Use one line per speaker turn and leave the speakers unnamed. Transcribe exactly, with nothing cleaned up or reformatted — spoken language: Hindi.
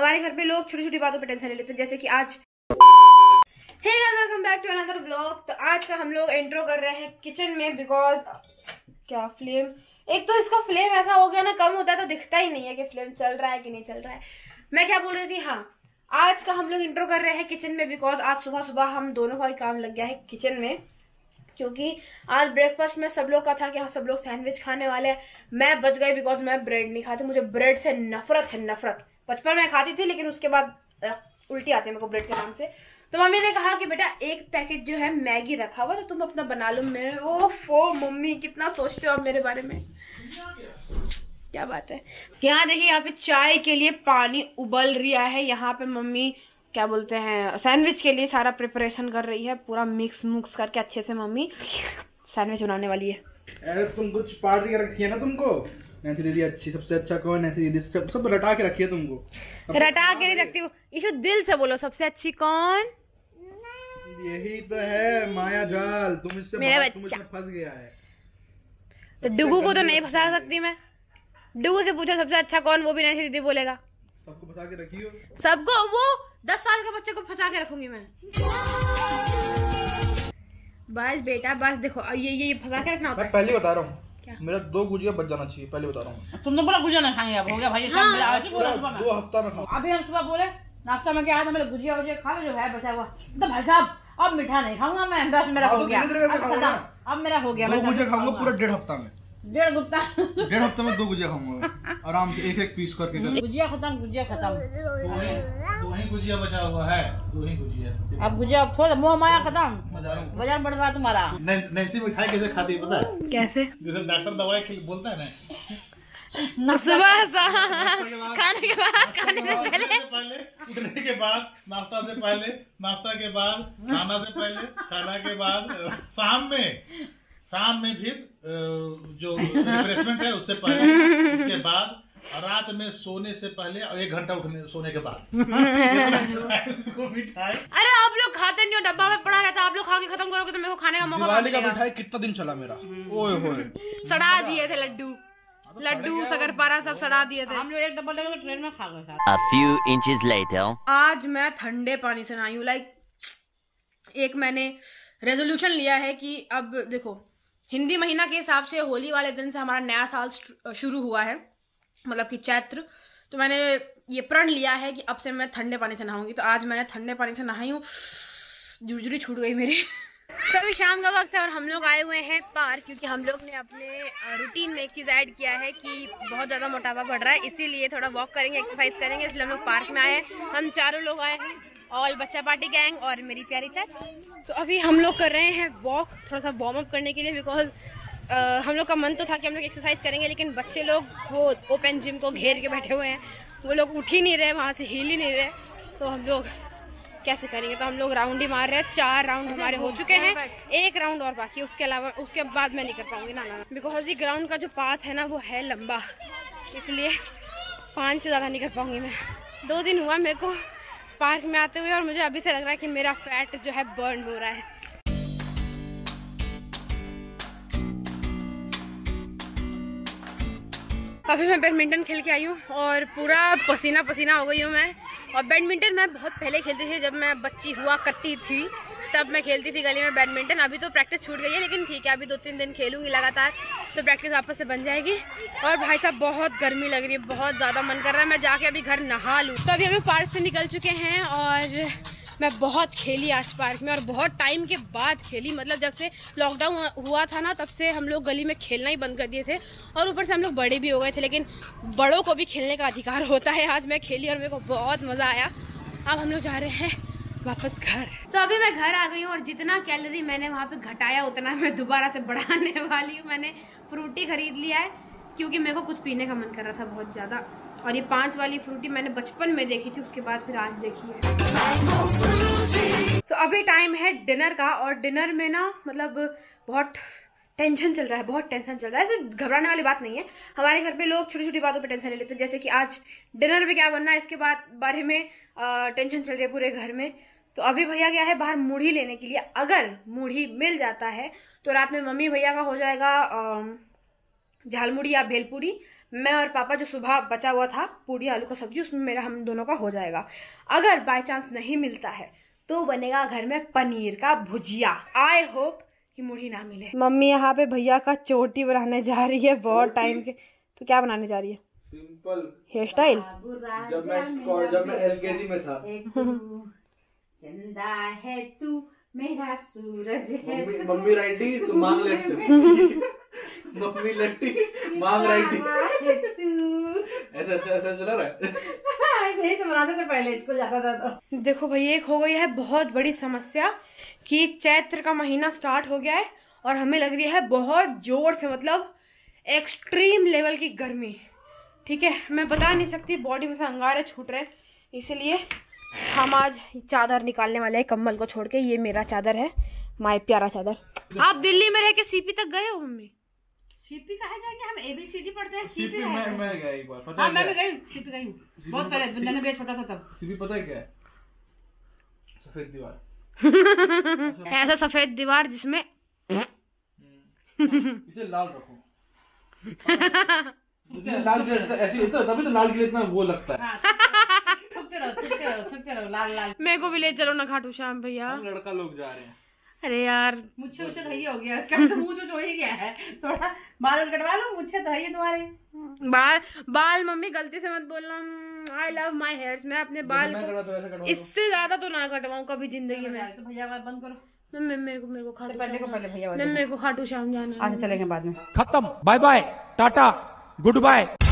हमारे घर पे लोग छोटी छोटी बातों पे टेंशन ले लेते हैं, जैसे कि आज hey guys welcome back to another blog. तो आज का हम लोग इंट्रो कर रहे हैं किचन में, बिकॉज क्या फ्लेम, एक तो इसका फ्लेम ऐसा हो गया ना, कम होता है तो दिखता ही नहीं है कि फ्लेम चल रहा है कि नहीं चल रहा है। मैं क्या बोल रही थी, हाँ आज का हम लोग इंट्रो कर रहे हैं किचन में, बिकॉज आज सुबह सुबह हम दोनों का ही काम लग गया है किचन में, क्योंकि आज ब्रेकफास्ट में सब लोग का था कि हाँ सब लोग सैंडविच खाने वाले हैं। मैं बच गई बिकॉज मैं ब्रेड नहीं खाती, मुझे ब्रेड से नफरत है, नफरत। बचपन में खाती थी लेकिन उसके बाद उल्टी आती है मेरे को ब्रेड के नाम से। तो मम्मी ने कहा कि बेटा एक पैकेट जो है मैगी रखा हुआ तो तुम अपना बना लो। मेरे ओफो मम्मी कितना सोचते हो आप मेरे बारे में, क्या बात है। यहाँ देखिए, यहाँ पे चाय के लिए पानी उबल रहा है। यहाँ पे मम्मी क्या बोलते हैं सैंडविच के लिए सारा प्रिपरेशन कर रही है, पूरा मिक्स मुक्स करके अच्छे से मम्मी सैंडविच बनाने वाली है।
अरे तुम कुछ पार्टी रखी है ना तुमको, नैन्सी दीदी अच्छी, सबसे अच्छा कौन, नैन्सी दीदी सब सब रटा के रखी है तुमको।
रटा के नहीं रखती हूँ, ईशु दिल से बोलो सबसे अच्छी कौन।
यही तो है माया जाल, तुम इससे तुम इसमें फंस गया है।
तो डुगू को तो नहीं फंसा सकती मैं, डुगू से पूछो सबसे अच्छा कौन, वो भी नैन्सी दीदी बोलेगा।
सबको फंसा के रखी हो,
सबको, वो दस साल के बच्चे को फंसा के रखूंगी मैं। बस बेटा बस देखो, ये ये फंसा के रखना होता है।
पहले बता रहा हूँ मेरा दो गुजिया बच जाना चाहिए, पहले बता रहा हूँ।
तुम तो पूरा गुजिया नहीं खाएंगे, अब हो गया भाई। हाँ, सब मिला
दो हफ्ता में खाओ।
अभी हम सुबह बोले नाश्ता में क्या है, तो मेरे गुजिया वुजिया खा लो जो है बचा हुआ। तो भाई साहब अब मीठा नहीं खाऊंगा मैं, बस मेरा हो गया, अब मेरा हो गया।
दो गुजिया खाऊंगा पूरा डेढ़ हफ्ता में,
डेढ़ गुप्ता
डेढ़ हफ्ते में दो गुजिया खाऊंगा आराम से, एक एक पीस करके।
गुजिया खत्म, गुजिया खत्म,
दो ही गुजिया बचा हुआ है, दो ही गुजिया।
अब गुजिया छोड़, मोह माया खत्म, बाजार बढ़ रहा तुम्हारा।
नैन्सी मिठाई कैसे खाती है पता है?
कैसे?
जैसे डॉक्टर दवाई बोलता है ना,
सुबह खाने के बाद, खाने से पहले,
उठने के बाद, नाश्ता से पहले, नाश्ता के बाद, खाना से पहले, खाना के बाद, शाम में, शाम में फिर जो रिफ्रेशमेंट है उससे पहले, उसके बाद, और रात में सोने से पहले और एक घंटा उठने सोने के बाद उसको मिठाई।
अरे आप लोग खाते नहीं हो, डब्बा में पड़ा रहता, आप लोग खा के खत्म करोगे तो मेरे को खाने का मौका
दिवाली का मिठाई कितना दिन चला मेरा, ओए होए
सड़ा दिए थे लड्डू, लड्डू शकरपारा सब सड़ा दिए थे।
हम लोग एक डब्बा लेकर ट्रेन में खा गए।
A few inches later.
आज मैं ठंडे पानी से नहाई हूँ। लाइक एक मैंने रेजोल्यूशन लिया है कि अब देखो हिंदी महीना के हिसाब से होली वाले दिन से हमारा नया साल शुरू हुआ है, मतलब कि चैत्र। तो मैंने ये प्रण लिया है कि अब से मैं ठंडे पानी से नहाऊंगी। तो आज मैंने ठंडे पानी से नहाई हूँ, जुड़जुड़ी छूट गई मेरी। तो अभी शाम का वक्त है और हम लोग आए हुए हैं पार्क, क्योंकि हम लोग ने अपने रूटीन में एक चीज़ ऐड किया है कि बहुत ज़्यादा मोटापा बढ़ रहा है, इसीलिए थोड़ा वॉक करेंगे, एक्सरसाइज करेंगे, इसलिए हम लोग पार्क में आए हैं। हम चारों लोग आए हैं, ऑल बच्चा पार्टी गैंग और मेरी प्यारी चाची। तो अभी हम लोग कर रहे हैं वॉक, थोड़ा सा वार्म अप करने के लिए, बिकॉज हम लोग का मन तो था कि हम लोग एक्सरसाइज करेंगे, लेकिन बच्चे लोग वो ओपन जिम को घेर के बैठे हुए हैं, वो लोग उठ ही नहीं रहे, वहाँ से हिल ही नहीं रहे, तो हम लोग कैसे करेंगे। तो हम लोग राउंड ही मार रहे हैं, चार राउंड हमारे हो चुके हैं, एक राउंड और बाकी, उसके अलावा उसके बाद मैं नहीं कर पाऊंगी ना ना बिकॉज ये ग्राउंड का जो पाथ है ना वो है लंबा, इसलिए पाँच से ज़्यादा नहीं कर पाऊंगी मैं। दो दिन हुआ मेरे को पार्क में आते हुए और मुझे अभी से लग रहा है कि मेरा फैट जो है बर्न हो रहा है। अभी मैं बैडमिंटन खेल के आई हूँ और पूरा पसीना पसीना हो गई हूँ मैं। और बैडमिंटन मैं बहुत पहले खेलती थी, जब मैं बच्ची हुआ करती थी तब मैं खेलती थी गली में बैडमिंटन। अभी तो प्रैक्टिस छूट गई है, लेकिन ठीक है अभी दो तीन दिन खेलूंगी लगातार तो प्रैक्टिस वापस से बन जाएगी। और भाई साहब बहुत गर्मी लग रही है, बहुत ज़्यादा मन कर रहा है मैं जाके अभी घर नहा लूँ। तो अभी हम लोग पार्क से निकल चुके हैं और मैं बहुत खेली आज पार्क में, और बहुत टाइम के बाद खेली, मतलब जब से लॉकडाउन हुआ था ना तब से हम लोग गली में खेलना ही बंद कर दिए थे, और ऊपर से हम लोग बड़े भी हो गए थे, लेकिन बड़ों को भी खेलने का अधिकार होता है। आज मैं खेली और मेरे को बहुत मज़ा आया। अब हम लोग जा रहे हैं वापस घर। तो अभी मैं घर आ गई हूँ और जितना कैलोरी मैंने वहाँ पे घटाया उतना मैं दोबारा से बढ़ाने वाली हूँ। मैंने फ्रूटी खरीद लिया है क्योंकि मेरे को कुछ पीने का मन कर रहा था बहुत ज़्यादा, और ये पांच वाली फ्रूटी मैंने बचपन में देखी थी, उसके बाद फिर आज देखी है। तो अभी टाइम है डिनर का, और डिनर में ना मतलब बहुत टेंशन चल रहा है, बहुत टेंशन चल रहा है। ऐसे घबराने वाली बात नहीं है, हमारे घर पे लोग छोटी छोटी बातों पे टेंशन ले लेते हैं, जैसे कि आज डिनर में क्या बनना है इसके बाद बारे में टेंशन चल रही है पूरे घर में। तो अभी भैया गया है बाहर मूढ़ी लेने के लिए, अगर मूढ़ी मिल जाता है तो रात में मम्मी भैया का हो जाएगा झालमुड़ी या भेलपूरी, मैं और पापा जो सुबह बचा हुआ था पूरी आलू का सब्जी, उसमें मेरा हम दोनों का हो जाएगा। अगर बाय चांस नहीं मिलता है तो बनेगा घर में पनीर का भुजिया। आई होप कि मुड़ी ना मिले। मम्मी यहाँ पे भैया का चोटी बनाने जा रही है बहुत टाइम के। तो क्या बनाने जा रही है?
Simple
hair style.
जब मैं जब मैं एलकेजी में था।
चंदा है तू मेरा सूरज है।
मम्मी मम्मी राइटी तो मांग लेफ्ट। मम्मी लेफ्टी मांग राइटी। ऐसा ऐसा चला रहा है।
ऐसे ही तो बनाते थे पहले, स्कूल जाता था तो।
देखो भैया एक हो गई है बहुत बड़ी समस्या कि चैत्र का महीना स्टार्ट हो गया है और हमें लग रही है बहुत जोर से, मतलब एक्सट्रीम लेवल की गर्मी। ठीक है, मैं बता नहीं सकती, बॉडी में से अंगारे छूट रहे हैं, इसलिए हम आज चादर निकालने वाले हैं कम्बल को छोड़ के। ये मेरा चादर है, माय प्यारा चादर। आप दिल्ली में रह के सीपी तक गए हो मम्मी?
सीपी कहा जाएंगे, हम एबीसीडी पढ़ते हैं।
सीपी
सीपी
मैं मैं गया एक बार, पता
हाँ
है
मैं
क्या
भी गई, सीपी गई हूँ बहुत पहले, दुनिया में छोटा था तब।
सीपी पता है क्या है? सफेद दीवार।
ऐसा सफेद दीवार जिसमें
इसे लाल रखो। लाल गिलास ऐसी होता है, तभी तो लाल गिलास में वो लगता है।
थकते रहो थकते रहो थकते रहो, लाल लाल।
मेरे को भी ले चलो ना खाटू श्याम भैया।
हम लड़का लोग जा रहे हैं।
अरे यार
मुझे मुझे तो हो गया, इसका तो मुंह जो हो ही गया है। थोड़ा बाल कटवा लो, मुझे तो है ये तुम्हारे
बाल। बाल मम्मी गलती से मत बोलना, आई लव माई हेयर्स। मैं अपने बाल
मैं कटवा तो ऐसा
को
कटवा
इससे ज्यादा तो ना कटवाऊं कभी जिंदगी में।
तो भैया बात बंद करो।
मैं मेरे को मेरे को खाटू
पहले को पहले भैया
मैं मेरे को खाटू श्याम जाना है।
अच्छा चलेंगे बाद में।
खत्म, bye bye, tata, good bye.